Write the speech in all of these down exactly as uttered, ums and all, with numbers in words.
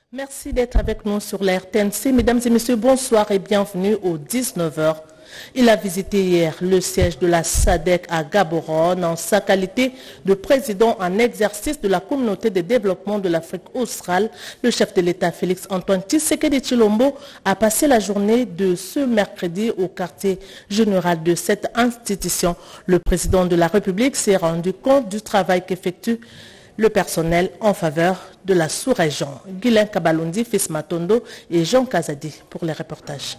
Merci d'être avec nous sur la R T N C. Mesdames et messieurs, bonsoir et bienvenue au dix-neuf heures. Il a visité hier le siège de la S A D C à Gaborone en sa qualité de président en exercice de la communauté de développement de l'Afrique australe. Le chef de l'État Félix Antoine Tshisekedi Tshilombo a passé la journée de ce mercredi au quartier général de cette institution. Le président de la République s'est rendu compte du travail qu'effectue le personnel en faveur de la sous-région. Guylain Kabalundi, Fils Matondo et Jean Kazadi pour les reportages.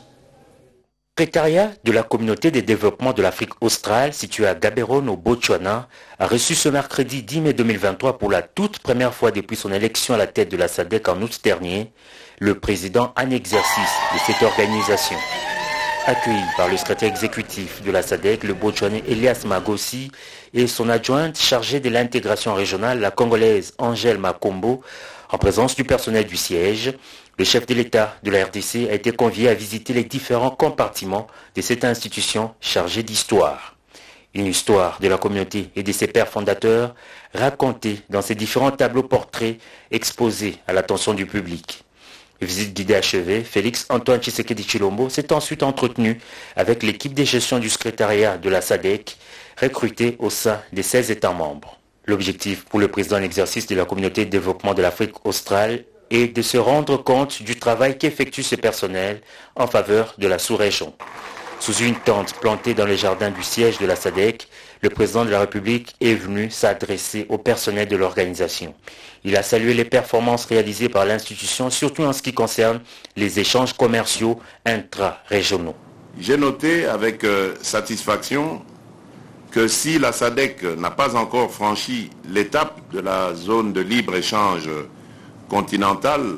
Le secrétariat de la communauté de développement de l'Afrique australe, situé à Gaborone au Botswana, a reçu ce mercredi dix mai deux mille vingt-trois pour la toute première fois depuis son élection à la tête de la S A D C en août dernier, le président en exercice de cette organisation. Accueilli par le secrétaire exécutif de la S A D C, le Botswanais Elias Magossi, et son adjointe chargée de l'intégration régionale, la Congolaise Angèle Makombo, en présence du personnel du siège, le chef de l'État de la R D C a été convié à visiter les différents compartiments de cette institution chargée d'histoire. Une histoire de la communauté et de ses pères fondateurs racontée dans ces différents tableaux portraits exposés à l'attention du public. Visite guidée achevée, Félix Antoine Tshisekedi Tshilombo s'est ensuite entretenu avec l'équipe de gestion du secrétariat de la S A D C, recrutée au sein des seize États membres. L'objectif pour le président en exercice de la communauté de développement de l'Afrique australe est de se rendre compte du travail qu'effectue ce personnel en faveur de la sous-région. Sous une tente plantée dans le jardin du siège de la S A D C, le président de la République est venu s'adresser au personnel de l'organisation. Il a salué les performances réalisées par l'institution, surtout en ce qui concerne les échanges commerciaux intra-régionaux. J'ai noté avec euh, satisfaction que si la S A D C n'a pas encore franchi l'étape de la zone de libre-échange continentale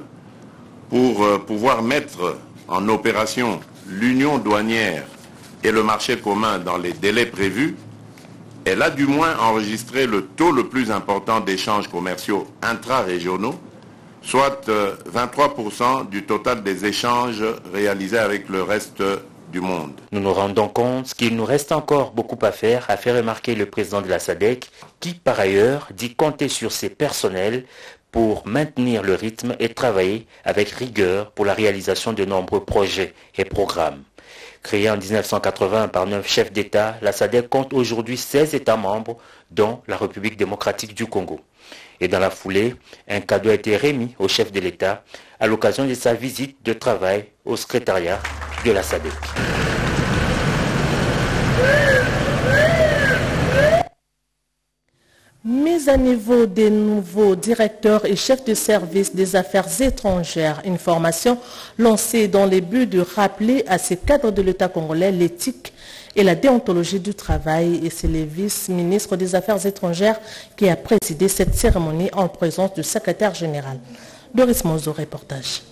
pour euh, pouvoir mettre en opération l'union douanière et le marché commun dans les délais prévus, elle a du moins enregistré le taux le plus important d'échanges commerciaux intra-régionaux, soit euh, vingt-trois pour cent du total des échanges réalisés avec le reste du monde. Nous nous rendons compte qu'il nous reste encore beaucoup à faire, a fait remarquer le président de la S A D C, qui par ailleurs dit compter sur ses personnels pour maintenir le rythme et travailler avec rigueur pour la réalisation de nombreux projets et programmes. Créée en mille neuf cent quatre-vingts par neuf chefs d'État, la S A D C compte aujourd'hui seize États membres, dont la République démocratique du Congo. Et dans la foulée, un cadeau a été remis au chef de l'État à l'occasion de sa visite de travail au secrétariat de la S A D C. Mise à niveau des nouveaux directeurs et chefs de service des affaires étrangères, une formation lancée dans le but de rappeler à ces cadres de l'État congolais l'éthique et la déontologie du travail. Et c'est le vice-ministre des Affaires étrangères qui a présidé cette cérémonie en présence du secrétaire général. Doris Mozo, reportage.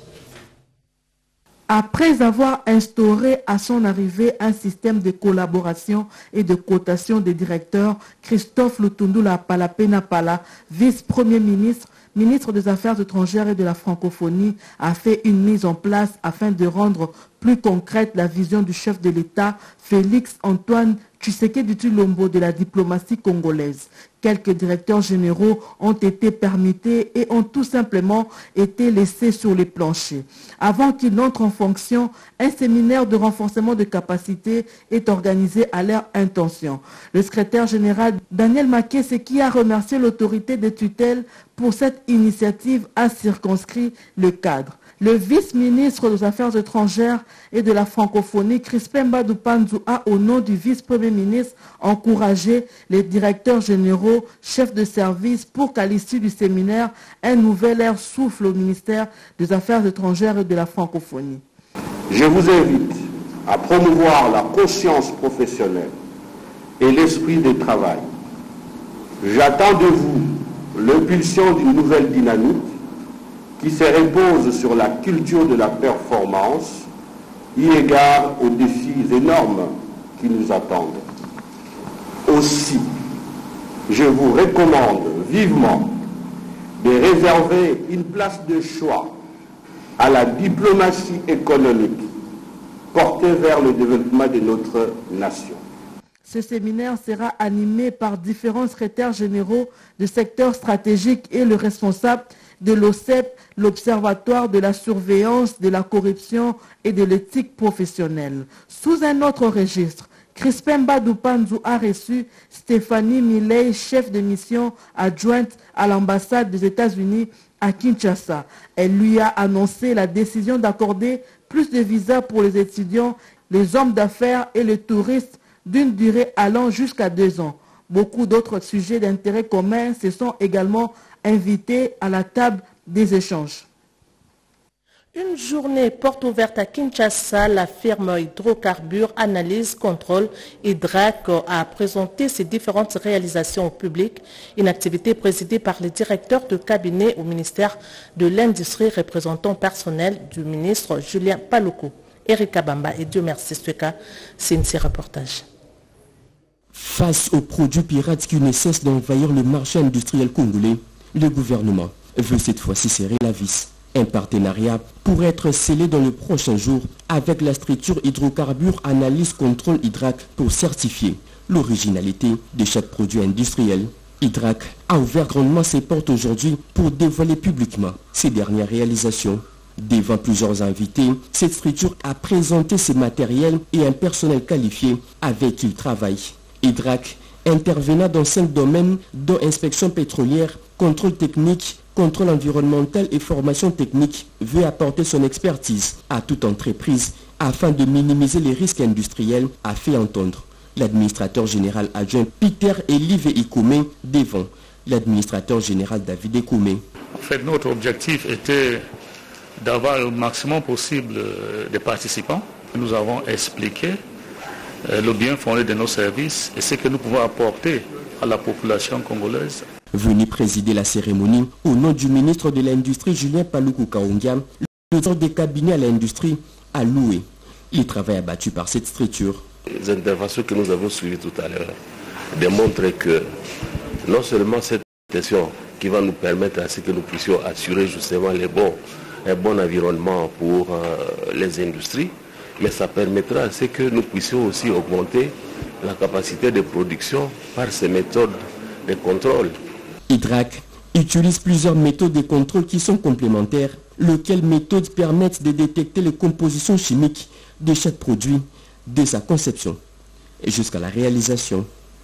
Après avoir instauré à son arrivée un système de collaboration et de cotation des directeurs, Christophe Lutundula Palapena Pala, vice-premier ministre, ministre des Affaires étrangères et de la francophonie, a fait une mise en place afin de rendre plus concrète la vision du chef de l'État, Félix Antoine Tshisekedi Tshilombo, de la diplomatie congolaise. Quelques directeurs généraux ont été permutés et ont tout simplement été laissés sur les planchers. Avant qu'ils n'entrent en fonction, un séminaire de renforcement de capacité est organisé à leur intention. Le secrétaire général Daniel Makese, qui a remercié l'autorité de tutelle pour cette initiative, a circonscrit le cadre. Le vice-ministre des Affaires étrangères et de la francophonie, Crispin Mbadou Panzu, a, au nom du vice-premier ministre, encouragé les directeurs généraux, chefs de service, pour qu'à l'issue du séminaire, un nouvel air souffle au ministère des Affaires étrangères et de la francophonie. Je vous invite à promouvoir la conscience professionnelle et l'esprit de travail. J'attends de vous l'impulsion d'une nouvelle dynamique qui se repose sur la culture de la performance, eu égard aux défis énormes qui nous attendent. Aussi, je vous recommande vivement de réserver une place de choix à la diplomatie économique portée vers le développement de notre nation. Ce séminaire sera animé par différents secrétaires généraux de secteurs stratégiques et le responsable de l'O C E P, l'Observatoire de la surveillance de la corruption et de l'éthique professionnelle. Sous un autre registre, Crispin Badoupanzou a reçu Stéphanie Millet, chef de mission adjointe à l'ambassade des États-Unis à Kinshasa. Elle lui a annoncé la décision d'accorder plus de visas pour les étudiants, les hommes d'affaires et les touristes d'une durée allant jusqu'à deux ans. Beaucoup d'autres sujets d'intérêt commun se sont également invités à la table des échanges. Une journée porte ouverte à Kinshasa, la firme Hydrocarbures Analyse Contrôle Hydrac a présenté ses différentes réalisations au public. Une activité présidée par le directeur de cabinet au ministère de l'Industrie, représentant personnel du ministre Julien Paluku. Erika Bamba et Dieu merci Sueka, c'est une série reportage. Face aux produits pirates qui ne cessent d'envahir le marché industriel congolais, le gouvernement veut cette fois-ci serrer la vis. Un partenariat pourrait être scellé dans les prochains jours avec la structure Hydrocarbures Analyse Contrôle Hydrac pour certifier l'originalité de chaque produit industriel. Hydrac a ouvert grandement ses portes aujourd'hui pour dévoiler publiquement ses dernières réalisations. Devant plusieurs invités, cette structure a présenté ses matériels et un personnel qualifié avec qui il travaille. Hydrac intervenant dans cinq domaines dont inspection pétrolière, contrôle technique, contrôle environnemental et formation technique, veut apporter son expertise à toute entreprise afin de minimiser les risques industriels, a fait entendre l'administrateur général adjoint Peter Elive Ikoumé devant l'administrateur général David Ekoumé. En fait, notre objectif était d'avoir le maximum possible de participants. Nous avons expliqué le bien fondé de nos services et ce que nous pouvons apporter à la population congolaise. Venu présider la cérémonie, au nom du ministre de l'Industrie Julien Paluku Kaongia, le directeur des cabinets à l'industrie a loué le travail abattu par cette structure. Les interventions que nous avons suivies tout à l'heure démontrent que non seulement cette question qui va nous permettre à ce que nous puissions assurer justement les bons, un bon environnement pour euh, les industries, mais ça permettra à ce que nous puissions aussi augmenter la capacité de production par ces méthodes de contrôle. Hydrac utilise plusieurs méthodes de contrôle qui sont complémentaires, lesquelles méthodes permettent de détecter les compositions chimiques de chaque produit, de sa conception et jusqu'à la réalisation.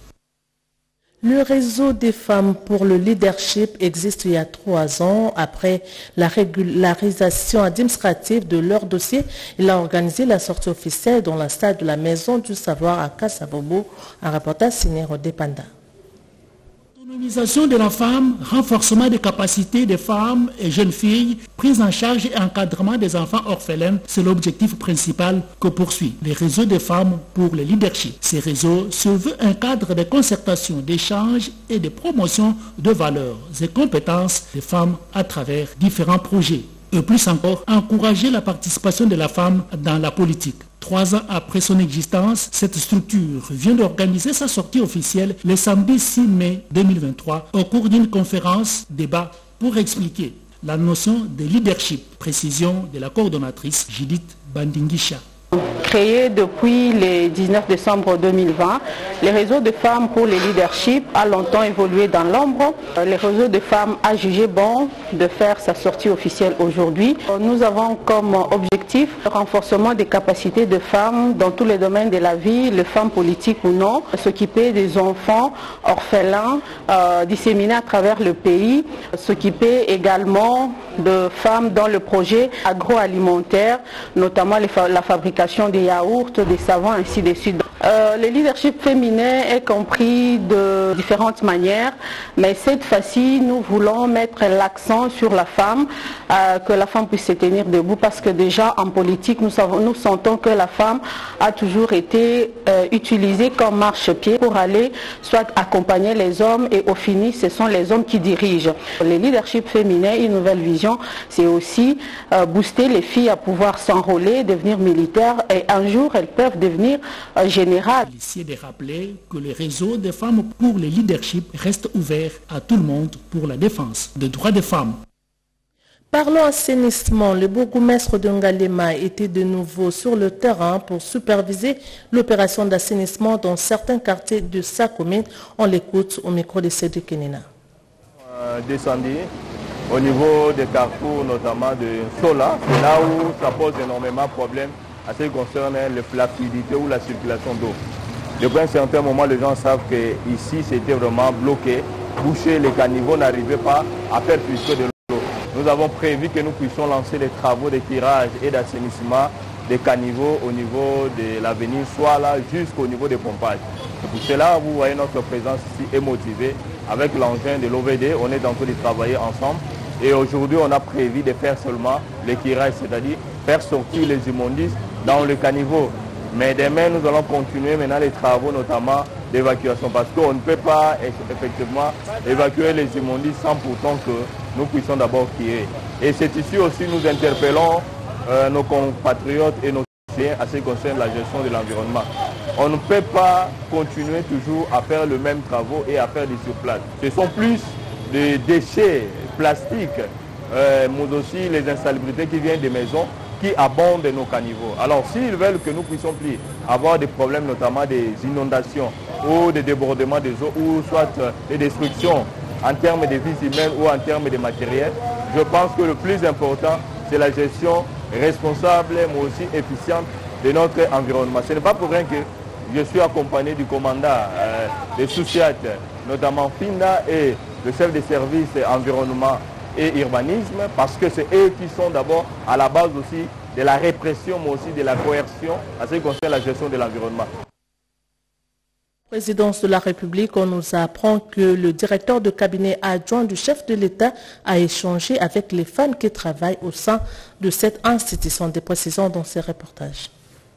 Le réseau des femmes pour le leadership existe il y a trois ans. Après la régularisation administrative de leur dossier, il a organisé la sortie officielle dans la salle de la Maison du Savoir à Kasabobo. Un reportage signé Rodé Panda. Autonomisation de la femme, renforcement des capacités des femmes et jeunes filles, prise en charge et encadrement des enfants orphelins, c'est l'objectif principal que poursuit les réseaux des femmes pour le leadership. Ces réseaux se veulent un cadre de concertation, d'échange et de promotion de valeurs et compétences des femmes à travers différents projets. Et plus encore, encourager la participation de la femme dans la politique. Trois ans après son existence, cette structure vient d'organiser sa sortie officielle le samedi six mai deux mille vingt-trois au cours d'une conférence débat pour expliquer la notion de leadership. Précision de la coordonnatrice Judith Bandingisha. Créé depuis le dix-neuf décembre deux mille vingt, le réseau de femmes pour le leadership a longtemps évolué dans l'ombre. Le réseau de femmes a jugé bon de faire sa sortie officielle aujourd'hui. Nous avons comme objectif le renforcement des capacités de femmes dans tous les domaines de la vie, les femmes politiques ou non, s'occuper des enfants orphelins euh, disséminés à travers le pays, s'occuper également de femmes dans le projet agroalimentaire, notamment les fa la fabrication des yaourts, des savons, ainsi de suite. Euh, le leadership féminin est compris de différentes manières, mais cette fois-ci, nous voulons mettre l'accent sur la femme, euh, que la femme puisse se tenir debout, parce que déjà en politique, nous, savons, nous sentons que la femme a toujours été euh, utilisée comme marchepied pour aller soit accompagner les hommes, et au fini, ce sont les hommes qui dirigent. Le leadership féminin, une nouvelle vision, c'est aussi euh, booster les filles à pouvoir s'enrôler, devenir militaires, et un jour, elles peuvent devenir euh, générales. Il essaie de rappeler que le réseau des femmes pour le leadership reste ouvert à tout le monde pour la défense des droits des femmes. Parlons assainissement. Le bourgmestre de Ngalema était de nouveau sur le terrain pour superviser l'opération d'assainissement dans certains quartiers de sa commune. On l'écoute au micro de Cédric Kenena. Euh, descendu au niveau des carrefours, notamment de Sola. C'est là où ça pose énormément de problèmes à ce qui concerne la fluidité ou la circulation d'eau. Depuis un certain moment, les gens savent qu'ici, c'était vraiment bloqué, bouché, les caniveaux n'arrivaient pas à faire puiser de l'eau. Nous avons prévu que nous puissions lancer les travaux de tirage et d'assainissement des caniveaux au niveau de l'avenue, soit là jusqu'au niveau des pompages. Et pour cela, vous voyez notre présence ici est motivée avec l'engin de l'O V D. On est en train de travailler ensemble. Et aujourd'hui, on a prévu de faire seulement les tirages, c'est-à-dire faire sortir les immondices dans le caniveau. Mais demain, nous allons continuer maintenant les travaux, notamment d'évacuation, parce qu'on ne peut pas effectivement évacuer les immondices sans pourtant que nous puissions d'abord tirer. Et c'est ici aussi nous interpellons euh, nos compatriotes et nos citoyens à ce qui concerne la gestion de l'environnement. On ne peut pas continuer toujours à faire le même travaux et à faire des surplaces. Ce sont plus des déchets plastiques, euh, mais aussi les insalubrités qui viennent des maisons, qui abondent nos caniveaux. Alors s'ils veulent que nous puissions plus avoir des problèmes, notamment des inondations ou des débordements des eaux, ou soit des destructions en termes de vies humaines ou en termes de matériel, je pense que le plus important, c'est la gestion responsable mais aussi efficiente de notre environnement. Ce n'est pas pour rien que je suis accompagné du commandant euh, des Souciat, notamment FINA, et le chef de service environnement et urbanisme, parce que c'est eux qui sont d'abord à la base aussi de la répression, mais aussi de la coercion à ce qui concerne la gestion de l'environnement. Présidence de la République, on nous apprend que le directeur de cabinet adjoint du chef de l'État a échangé avec les femmes qui travaillent au sein de cette institution. Des précisions dans ces reportages.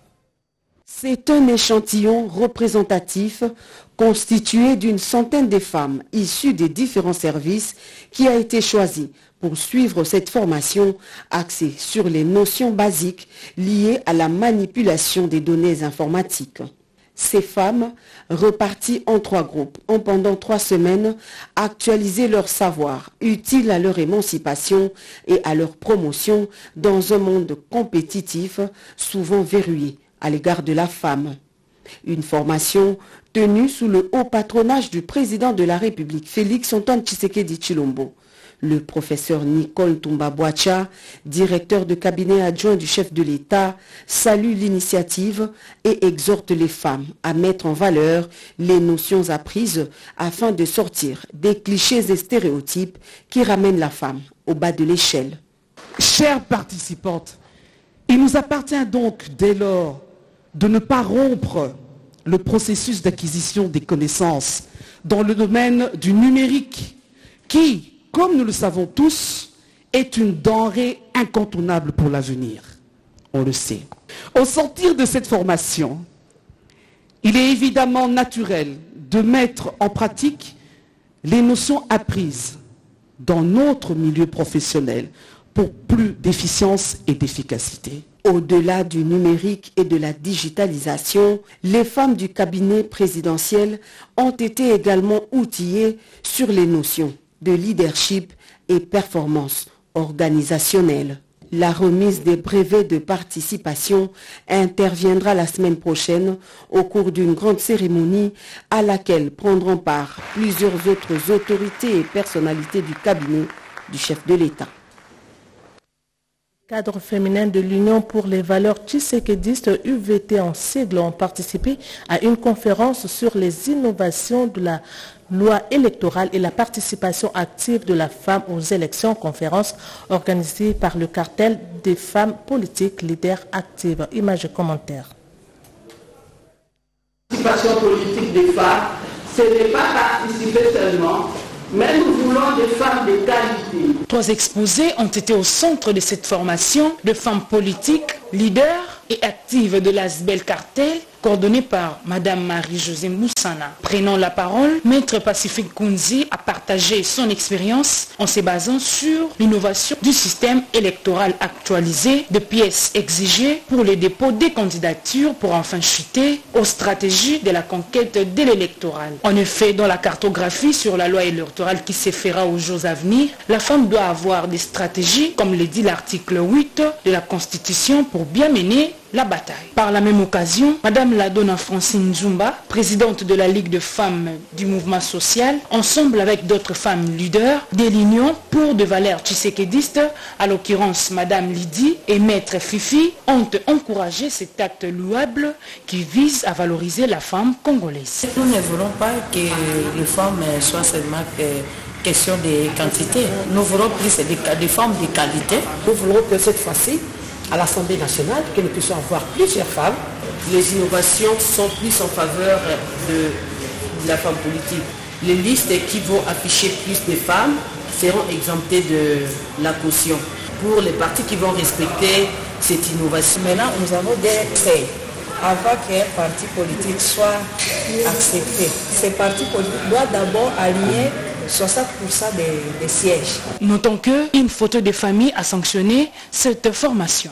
C'est un échantillon représentatif constitué d'une centaine de femmes issues des différents services qui a été choisi pour suivre cette formation axée sur les notions basiques liées à la manipulation des données informatiques. Ces femmes, reparties en trois groupes, ont pendant trois semaines actualisé leur savoir, utile à leur émancipation et à leur promotion dans un monde compétitif, souvent verrouillé à l'égard de la femme. Une formation tenue sous le haut patronage du président de la République, Félix Antoine Tshisekedi Tshilombo. Le professeur Nicole Toumba-Boacha, directeur de cabinet adjoint du chef de l'État, salue l'initiative et exhorte les femmes à mettre en valeur les notions apprises afin de sortir des clichés et stéréotypes qui ramènent la femme au bas de l'échelle. Chères participantes, il nous appartient donc dès lors de ne pas rompre le processus d'acquisition des connaissances dans le domaine du numérique qui, comme nous le savons tous, est une denrée incontournable pour l'avenir. On le sait. Au sortir de cette formation, il est évidemment naturel de mettre en pratique les notions apprises dans notre milieu professionnel pour plus d'efficience et d'efficacité. Au-delà du numérique et de la digitalisation, les femmes du cabinet présidentiel ont été également outillées sur les notions de leadership et performance organisationnelle. La remise des brevets de participation interviendra la semaine prochaine au cours d'une grande cérémonie à laquelle prendront part plusieurs autres autorités et personnalités du cabinet du chef de l'État. Cadre féminin de l'Union pour les valeurs tshisekédistes U V T en sigle ont participé à une conférence sur les innovations de la loi électorale et la participation active de la femme aux élections, conférence organisée par le cartel des femmes politiques leaders actives. Images et commentaires. La participation politique des femmes, ce n'est pas participer seulement, mais nous voulons des femmes de qualité. Trois exposés ont été au centre de cette formation de femmes politiques, leaders et actives de l'Asbel Cartel, coordonnée par Madame Marie-Josée Moussana. Prenant la parole, Maître Pacifique Kounzi a partagé son expérience en se basant sur l'innovation du système électoral actualisé, de pièces exigées pour le dépôt des candidatures pour enfin chuter aux stratégies de la conquête de l'électoral. En effet, dans la cartographie sur la loi électorale qui se fera aux jours à venir, la femme doit avoir des stratégies, comme le dit l'article huit de la Constitution, pour bien mener la bataille. Par la même occasion, Madame Ladona Francine Zumba, présidente de la Ligue de femmes du mouvement social, ensemble avec d'autres femmes leaders de l'Union pour de valeurs tshisekédistes, à l'occurrence Madame Lydie et Maître Fifi, ont encouragé cet acte louable qui vise à valoriser la femme congolaise. Nous ne voulons pas que les femmes soient seulement question de quantité. Nous voulons plus de, de femmes de qualité. Nous voulons que cette fois-ci, à l'Assemblée nationale, que nous puissions avoir plusieurs femmes. Les innovations sont plus en faveur de, de la femme politique. Les listes qui vont afficher plus de femmes seront exemptées de la caution. Pour les partis qui vont respecter cette innovation. Maintenant, nous avons des faits. Avant qu'un parti politique soit accepté, ces partis politiques doivent d'abord aligner soixante pour cent des, des sièges. Notons qu'une photo de famille a sanctionné cette formation.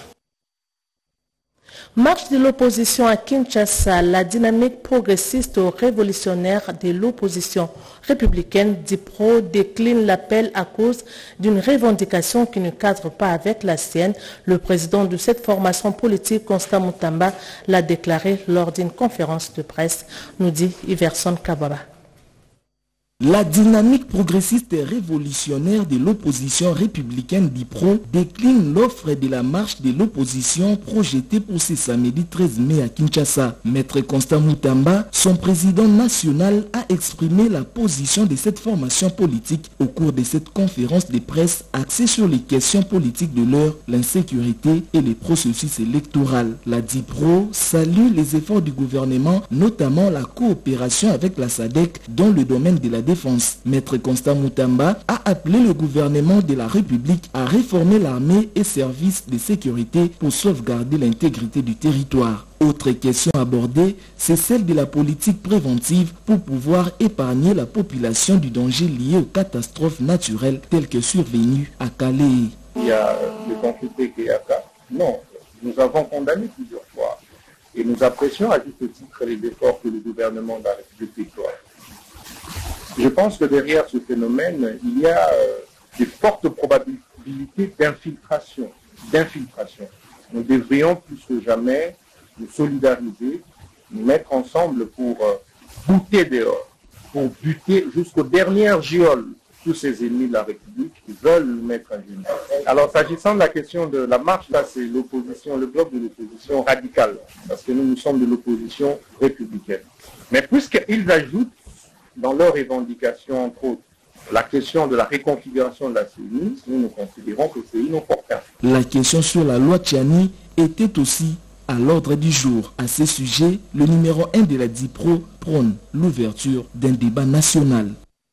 Marche de l'opposition à Kinshasa, la dynamique progressiste révolutionnaire de l'opposition républicaine DIPRO décline l'appel à cause d'une revendication qui ne cadre pas avec la sienne. Le président de cette formation politique, Constant Moutamba, l'a déclaré lors d'une conférence de presse, nous dit Iverson Kababa. La dynamique progressiste et révolutionnaire de l'opposition républicaine DIPRO décline l'offre de la marche de l'opposition projetée pour ce samedi treize mai à Kinshasa. Maître Constant Moutamba, son président national, a exprimé la position de cette formation politique au cours de cette conférence de presse axée sur les questions politiques de l'heure, l'insécurité et les processus électoraux. La DIPRO salue les efforts du gouvernement, notamment la coopération avec la SADC dans le domaine de la défense. Maître Constant Moutamba a appelé le gouvernement de la République à réformer l'armée et services de sécurité pour sauvegarder l'intégrité du territoire. Autre question abordée, c'est celle de la politique préventive pour pouvoir épargner la population du danger lié aux catastrophes naturelles telles que survenues à Calais. Il y a le conflit Kéaka. Non, nous avons condamné plusieurs fois et nous apprécions à juste titre les efforts que le gouvernement de la République déploie. Je pense que derrière ce phénomène, il y a euh, de fortes probabilités d'infiltration. d'infiltration. Nous devrions plus que jamais nous solidariser, nous mettre ensemble pour euh, bouter dehors, pour buter jusqu'aux dernières gioles tous ces ennemis de la République qui veulent nous mettre à genoux. Alors s'agissant de la question de la marche, là c'est l'opposition, le bloc de l'opposition radicale, parce que nous, nous sommes de l'opposition républicaine. Mais puisqu'ils ajoutent dans leurs revendications, entre autres, la question de la réconfiguration de la C E N I, nous nous considérons que c'est inopportun. La question sur la loi Tchani était aussi à l'ordre du jour. À ce sujet, le numéro un de la DIPRO prône l'ouverture d'un débat national.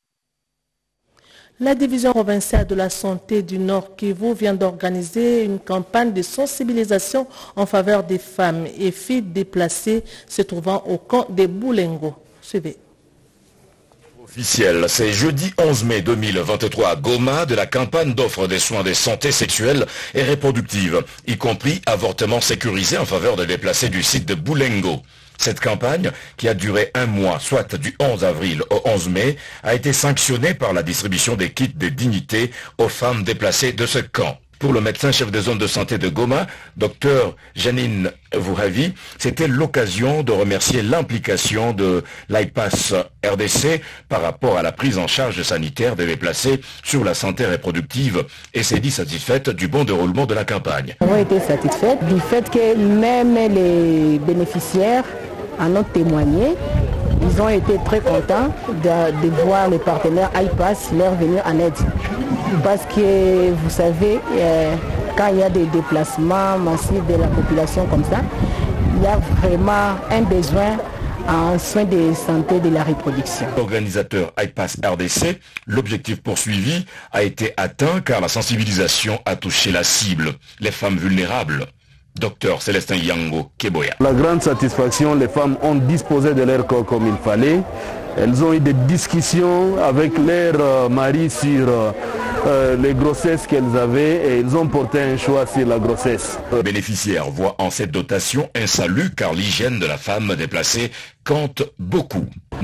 La division provinciale de la santé du Nord Kivu vient d'organiser une campagne de sensibilisation en faveur des femmes et filles déplacées se trouvant au camp de Boulengo. Suivez. Officiel, c'est jeudi onze mai deux mille vingt-trois à Goma de la campagne d'offre des soins de santé sexuelle et reproductive, y compris avortement sécurisé en faveur des déplacés du site de Boulengo. Cette campagne, qui a duré un mois, soit du onze avril au onze mai, a été sanctionnée par la distribution des kits de dignité aux femmes déplacées de ce camp. Pour le médecin chef de zone de santé de Goma, docteur Janine Vouhavi, c'était l'occasion de remercier l'implication de l'I P A S R D C par rapport à la prise en charge sanitaire des déplacés sur la santé reproductive et s'est dit satisfaite du bon déroulement de la campagne. Nous avons été satisfaits du fait que même les bénéficiaires en ont témoigné. Ils ont été très contents de, de voir les partenaires I P A S leur venir en aide. Parce que vous savez, euh, quand il y a des déplacements massifs de la population comme ça, il y a vraiment un besoin en soins de santé de la reproduction. Organisateur I P A S R D C, l'objectif poursuivi a été atteint car la sensibilisation a touché la cible, les femmes vulnérables. Docteur Célestin Yango Keboya. La grande satisfaction, les femmes ont disposé de leur corps comme il fallait. Elles ont eu des discussions avec leurs euh, maris sur euh, les grossesses qu'elles avaient et ils ont porté un choix sur la grossesse. Le bénéficiaire voit en cette dotation un salut car l'hygiène de la femme déplacée compte beaucoup.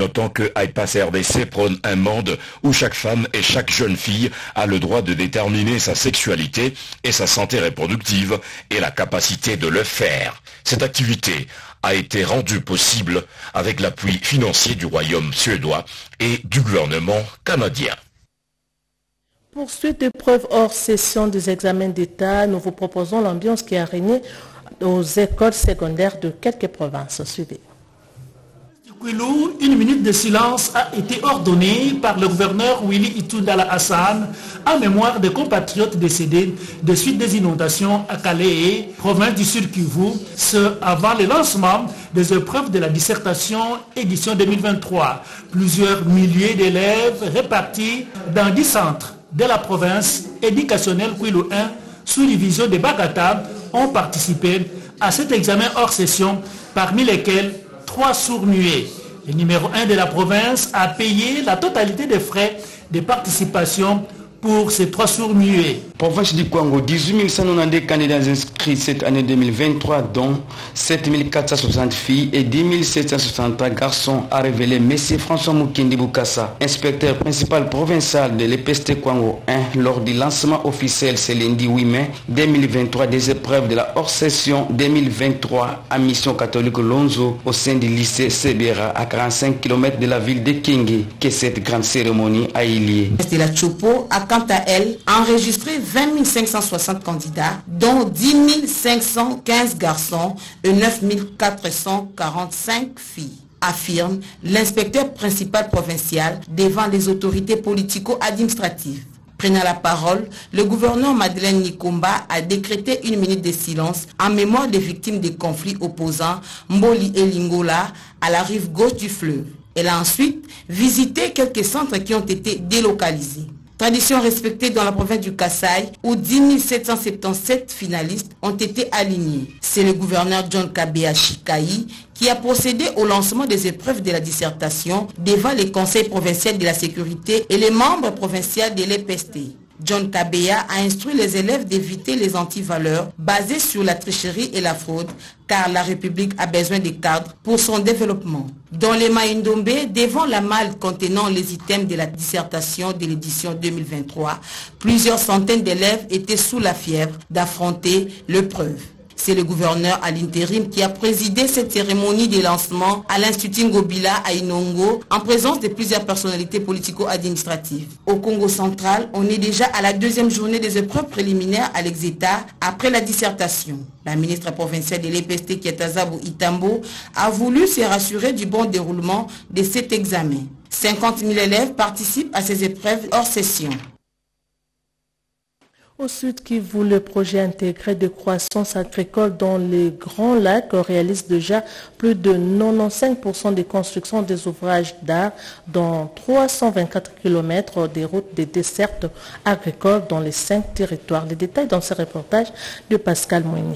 Notons que I P A S R D C prône un monde où chaque femme et chaque jeune fille a le droit de déterminer sa sexualité et sa santé reproductive et la capacité de le faire. Cette activité a été rendue possible avec l'appui financier du Royaume suédois et du gouvernement canadien. Poursuite d'épreuves hors session des examens d'État, nous vous proposons l'ambiance qui a régné aux écoles secondaires de quelques provinces. Suivez. Une minute de silence a été ordonnée par le gouverneur Willy Itundala Hassan en mémoire des compatriotes décédés de suite des inondations à Calais, province du Sud Kivu, ce avant le lancement des épreuves de la dissertation édition deux mille vingt-trois. Plusieurs milliers d'élèves répartis dans dix centres de la province éducationnelle Kwilu un sous division de Bagata ont participé à cet examen hors session, parmi lesquels trois sourds-muets. Le numéro un de la province a payé la totalité des frais de participation pour ces trois sourds-muets. Province du Congo, dix-huit mille cent quatre-vingt-dix candidats inscrits cette année deux mille vingt-trois, dont sept mille quatre cent soixante filles et dix mille sept cent soixante garçons, a révélé M. François Mukindi Bukasa, inspecteur principal provincial de l'E P S T Congo un, lors du lancement officiel ce lundi huit mai deux mille vingt-trois des épreuves de la hors-session deux mille vingt-trois à Mission catholique Lonzo au sein du lycée Sebera à quarante-cinq kilomètres de la ville de Kingi que cette grande cérémonie a eu lieu. La Chopo a quant à elle enregistré vingt mille cinq cent soixante candidats, dont dix mille cinq cent quinze garçons et neuf mille quatre cent quarante-cinq filles, affirme l'inspecteur principal provincial devant les autorités politico-administratives. Prenant la parole, le gouverneur Madeleine Nikomba a décrété une minute de silence en mémoire des victimes des conflits opposants Mboli et Lingola à la rive gauche du fleuve. Elle a ensuite visité quelques centres qui ont été délocalisés. Tradition respectée dans la province du Kasaï, où dix mille sept cent soixante-dix-sept finalistes ont été alignés. C'est le gouverneur John Kabea Chikaï qui a procédé au lancement des épreuves de la dissertation devant les conseils provinciaux de la sécurité et les membres provinciaux de l'E P S T. John Kabea a instruit les élèves d'éviter les antivaleurs basées sur la tricherie et la fraude, car la République a besoin de cadres pour son développement. Dans les Maïndombe, devant la malle contenant les items de la dissertation de l'édition deux mille vingt-trois, plusieurs centaines d'élèves étaient sous la fièvre d'affronter l'épreuve. C'est le gouverneur à l'intérim qui a présidé cette cérémonie de lancement à l'Institut Ngobila à Inongo en présence de plusieurs personnalités politico-administratives. Au Congo central, on est déjà à la deuxième journée des épreuves préliminaires à l'Exéta après la dissertation. La ministre provinciale de l'E P S T, Kiatazabu Itambo, a voulu se rassurer du bon déroulement de cet examen. cinquante mille élèves participent à ces épreuves hors session. Au Sud Kivu, le projet intégré de croissance agricole dans les Grands Lacs réalise déjà plus de quatre-vingt-quinze pour cent des constructions des ouvrages d'art dans trois cent vingt-quatre kilomètres des routes de desserte agricole dans les cinq territoires. Les détails dans ce reportage de Pascal Moigny.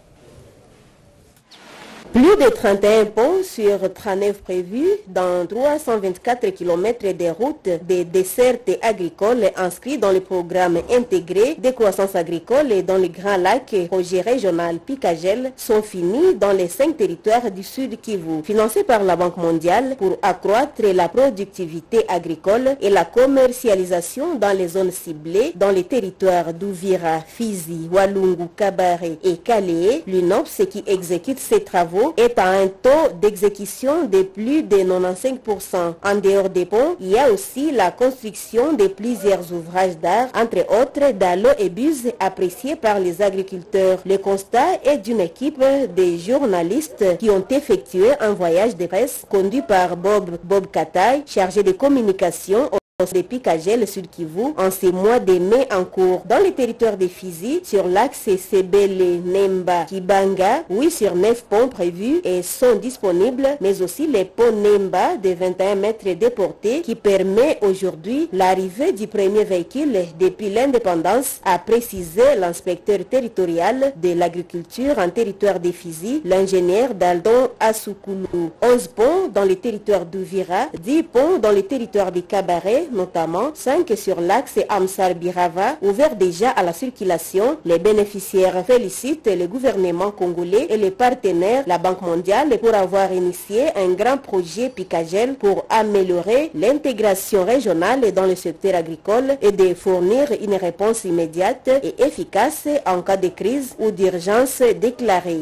Plus de trente et un ponts sur trente-neuf prévus dans trois cent vingt-quatre kilomètres de routes de desserte agricole inscrits dans le programme intégré de croissance agricole et dans le Grand Lac, projet régional Picagel, sont finis dans les cinq territoires du Sud Kivu, financés par la Banque mondiale pour accroître la productivité agricole et la commercialisation dans les zones ciblées dans les territoires d'Ouvira, Fizi, Walungu, Kabare et Calais. L'U N O P S qui exécute ces travaux est à un taux d'exécution de plus de quatre-vingt-quinze pour cent. En dehors des ponts, il y a aussi la construction de plusieurs ouvrages d'art, entre autres dallos et buses appréciés par les agriculteurs. Le constat est d'une équipe de journalistes qui ont effectué un voyage de presse conduit par Bob, Bob Kataï, chargé de communication de Picagel Sud Kivu en ces mois de mai en cours. Dans les territoires de Fizi, sur l'axe Sebele, Nemba, Kibanga, huit sur neuf ponts prévus et sont disponibles, mais aussi les ponts Nemba de vingt et un mètres de portée qui permet aujourd'hui l'arrivée du premier véhicule depuis l'indépendance, a précisé l'inspecteur territorial de l'agriculture en territoire de Fizi, l'ingénieur Daldon Asukulu. onze ponts dans les territoires d'Ouvira, dix ponts dans les territoires de Kabare, voies, notamment cinq sur l'axe Amsar-Birava, ouvert déjà à la circulation. Les bénéficiaires félicitent le gouvernement congolais et les partenaires, la Banque mondiale, pour avoir initié un grand projet Picagel pour améliorer l'intégration régionale dans le secteur agricole et de fournir une réponse immédiate et efficace en cas de crise ou d'urgence déclarée.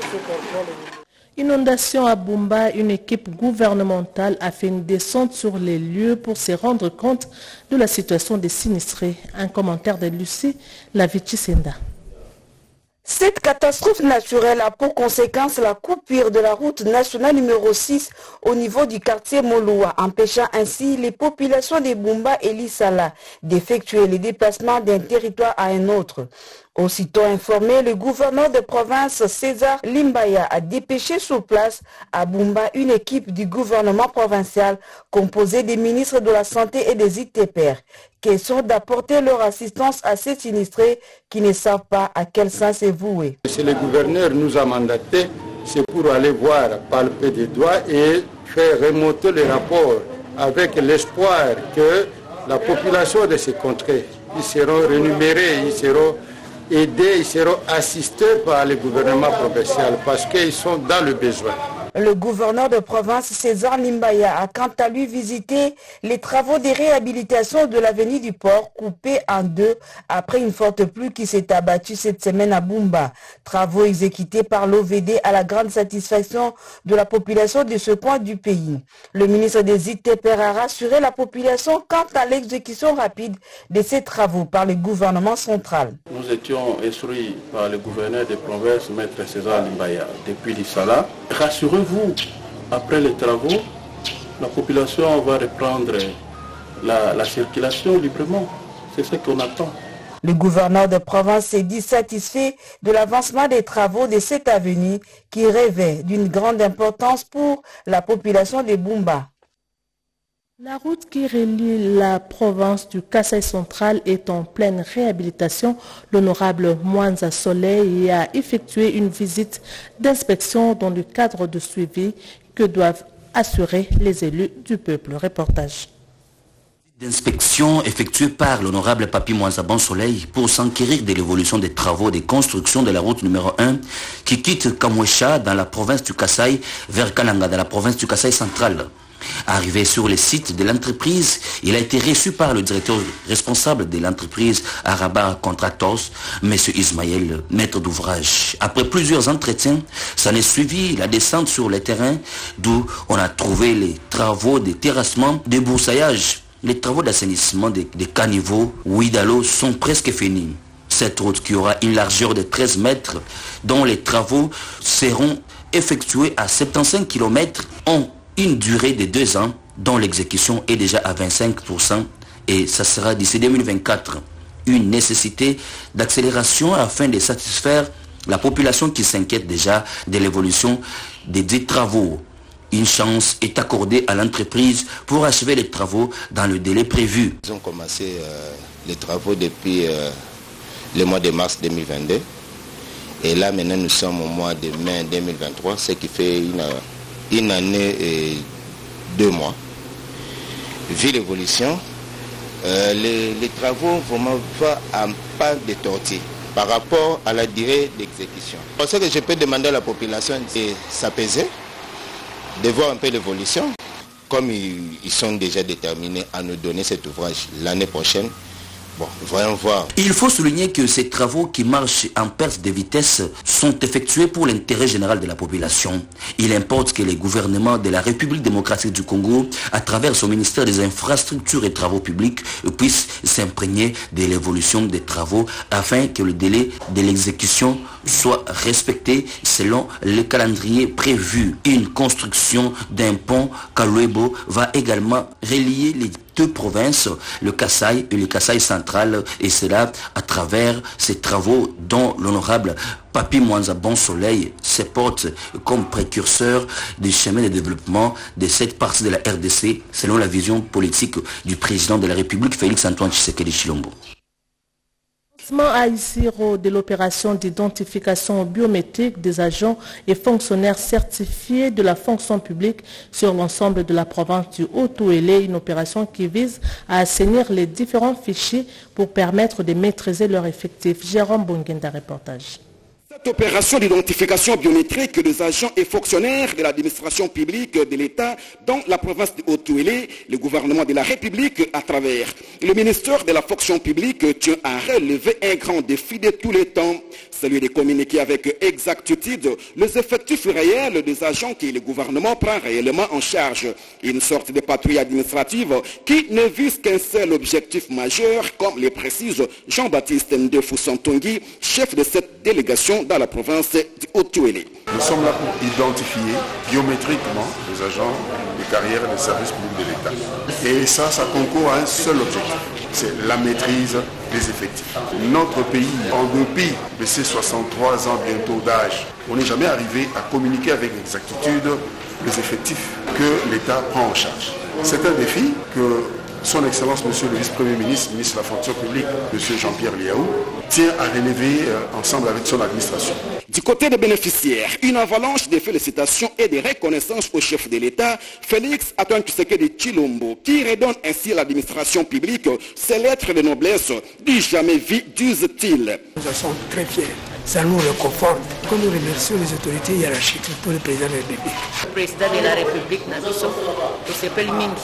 Inondation à Bumba, une équipe gouvernementale a fait une descente sur les lieux pour se rendre compte de la situation des sinistrés. Un commentaire de Lucie Lavichi-Senda. Cette catastrophe naturelle a pour conséquence la coupure de la route nationale numéro six au niveau du quartier Moloua, empêchant ainsi les populations de Bumba et Lissala d'effectuer les déplacements d'un territoire à un autre. Aussitôt informé, le gouverneur de province César Limbaya a dépêché sur place à Bumba une équipe du gouvernement provincial composée des ministres de la Santé et des I T P R. Question d'apporter leur assistance à ces sinistrés qui ne savent pas à quel sens c'est voué. Si le gouverneur nous a mandaté, c'est pour aller voir, palper des doigts et faire remonter les rapports avec l'espoir que la population de ces contrées, ils seront rémunérés, ils seront aidés, ils seront assistés par le gouvernement provincial parce qu'ils sont dans le besoin. Le gouverneur de province César Limbaya a quant à lui visité les travaux de réhabilitation de l'avenue du port coupée en deux après une forte pluie qui s'est abattue cette semaine à Bumba. Travaux exécutés par l'O V D à la grande satisfaction de la population de ce coin du pays. Le ministre des I T P R a rassuré la population quant à l'exécution rapide de ces travaux par le gouvernement central. Nous étions instruits par le gouverneur de province, maître César Limbaya, depuis l'Issala. Rassurez-vous, après les travaux, la population va reprendre la, la circulation librement. C'est ce qu'on attend. Le gouverneur de province s'est dit satisfait de l'avancement des travaux de cette avenue qui revêt d'une grande importance pour la population de Bumba. La route qui relie la province du Kasaï central est en pleine réhabilitation. L'honorable Mwanza Soleil a effectué une visite d'inspection dans le cadre de suivi que doivent assurer les élus du peuple. Reportage. D'inspection effectuée par l'honorable Papi Mwanza Bon Soleil pour s'enquérir de l'évolution des travaux de construction de la route numéro un qui quitte Kamwesha dans la province du Kasaï vers Kananga dans la province du Kasaï central. Arrivé sur le site de l'entreprise, il a été reçu par le directeur responsable de l'entreprise Araba Contractors, M. Ismaël, maître d'ouvrage. Après plusieurs entretiens, ça a suivi la descente sur le terrain d'où on a trouvé les travaux de terrassement, de broussaillage. Les travaux d'assainissement des, des caniveaux Ouidalo sont presque finis. Cette route qui aura une largeur de treize mètres, dont les travaux seront effectués à soixante-quinze kilomètres en une durée de deux ans, dont l'exécution est déjà à vingt-cinq pour cent et ça sera d'ici deux mille vingt-quatre. Une nécessité d'accélération afin de satisfaire la population qui s'inquiète déjà de l'évolution des dix travaux. Une chance est accordée à l'entreprise pour achever les travaux dans le délai prévu. Ils ont commencé euh, les travaux depuis euh, le mois de mars deux mille vingt-deux et là maintenant nous sommes au mois de mai deux mille vingt-trois, ce qui fait une une année et deux mois. Vu l'évolution, euh, les, les travaux vraiment vont en pas de tortue par rapport à la durée d'exécution. Pour ça que je peux demander à la population de s'apaiser, de voir un peu l'évolution. Comme ils, ils sont déjà déterminés à nous donner cet ouvrage l'année prochaine, bon, voyons voir. Il faut souligner que ces travaux qui marchent en perte de vitesse sont effectués pour l'intérêt général de la population. Il importe que les gouvernements de la République démocratique du Congo, à travers son ministère des Infrastructures et Travaux publics, puissent s'imprégner de l'évolution des travaux afin que le délai de l'exécution soit respecté selon le calendrier prévu. Une construction d'un pont Kalouebo va également relier les deux provinces, le Kasaï et le Kasaï central, et cela à travers ces travaux dont l'honorable Papi Mwanza Bon Soleil se porte comme précurseur du chemin de développement de cette partie de la R D C selon la vision politique du président de la République Félix Antoine Tshisekedi Tshilombo. Lancement à Isiro de l'opération d'identification biométrique des agents et fonctionnaires certifiés de la fonction publique sur l'ensemble de la province du Haut-Touélé, une opération qui vise à assainir les différents fichiers pour permettre de maîtriser leur effectif. Jérôme Bongenda, reportage. Cette opération d'identification biométrique des agents et fonctionnaires de l'administration publique de l'État dans la province de Haut-Touélé, le gouvernement de la République à travers le ministère de la fonction publique tient à relever un grand défi de tous les temps, celui de communiquer avec exactitude les effectifs réels des agents que le gouvernement prend réellement en charge. Une sorte de patrouille administrative qui ne vise qu'un seul objectif majeur, comme le précise Jean-Baptiste Ndefou-Santongi, chef de cette délégation dans la province du Haut-Touélé. Nous sommes là pour identifier biométriquement les agents de carrière des services publics de l'État. Et ça, ça concourt à un seul objectif, c'est la maîtrise des effectifs. Notre pays, en dépit de ses soixante-trois ans bientôt d'âge, on n'est jamais arrivé à communiquer avec exactitude les effectifs que l'État prend en charge. C'est un défi que Son Excellence, Monsieur le Vice-Premier ministre, ministre de la Fonction publique, Monsieur Jean-Pierre Liaou, tient à relever euh, ensemble avec son administration. Du côté des bénéficiaires, une avalanche de félicitations et de reconnaissance au chef de l'État, Félix Antoine Tshisekedi Tshilombo, qui redonne ainsi à l'administration publique ses lettres de noblesse du jamais vu, disent-ils. Nous en sommes très fiers. Ça nous réconforte. Quand nous remercions les autorités hiérarchiques, surtout le président de la République. Le président de la République, Nabiso, il s'appelle Mingi.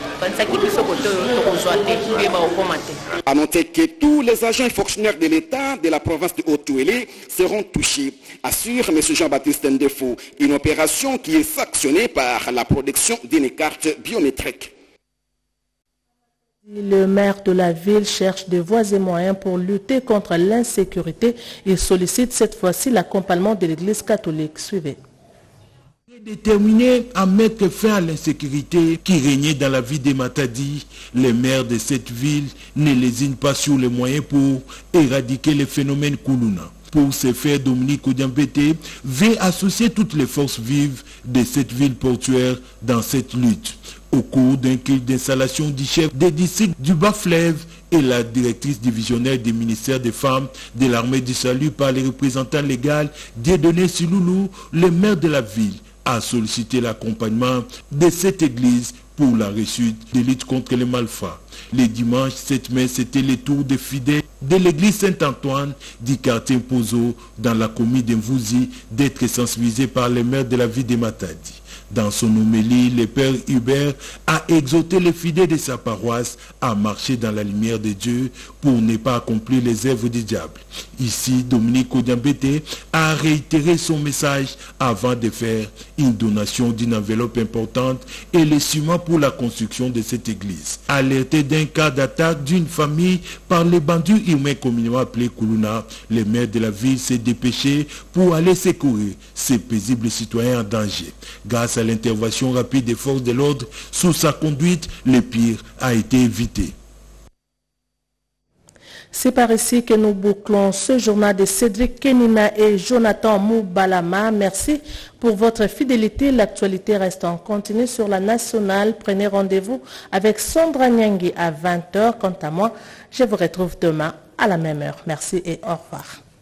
À noter que tous les agents et fonctionnaires de l'État de la province de Haut-Touélé seront touchés, assure M. Jean-Baptiste Ndefou, une opération qui est sanctionnée par la production d'une carte biométrique. Le maire de la ville cherche des voies et moyens pour lutter contre l'insécurité et sollicite cette fois-ci l'accompagnement de l'Église catholique. Suivez. Déterminés à mettre fin à l'insécurité qui régnait dans la ville des Matadi, les maires de cette ville ne lésinent pas sur les moyens pour éradiquer les phénomènes Koulouna. Pour ce faire, Dominique Odiambete veut associer toutes les forces vives de cette ville portuaire dans cette lutte. Au cours d'un culte d'installation du chef des districts du Bas-Fleuve et la directrice divisionnaire du ministère des Femmes de l'Armée du Salut par les représentants légaux Dieudonné Siloulou, le maire de la ville a sollicité l'accompagnement de cette église pour la réussite de lutte contre les malfrats. Le dimanche sept mai, c'était le tour des fidèles de l'église Saint-Antoine du quartier Pozo dans la commune d'Mvouzi d'être sensibilisés par les maires de la ville de Matadi. Dans son homélie, le père Hubert a exhorté les fidèles de sa paroisse à marcher dans la lumière de Dieu pour ne pas accomplir les œuvres du diable. Ici, Dominique Odiambete a réitéré son message avant de faire une donation d'une enveloppe importante et le ciment pour la construction de cette église. Alerté d'un cas d'attaque d'une famille par les bandits humains communément appelés Koulouna, le maire de la ville s'est dépêché pour aller secourir ces paisibles citoyens en danger. Grâce à l'intervention rapide des forces de l'ordre, sous sa conduite, le pire a été évité. C'est par ici que nous bouclons ce journal de Cédric Kenina et Jonathan Moubalama. Merci pour votre fidélité. L'actualité reste en continu sur la nationale. Prenez rendez-vous avec Sandra Nyangui à vingt heures. Quant à moi, je vous retrouve demain à la même heure. Merci et au revoir.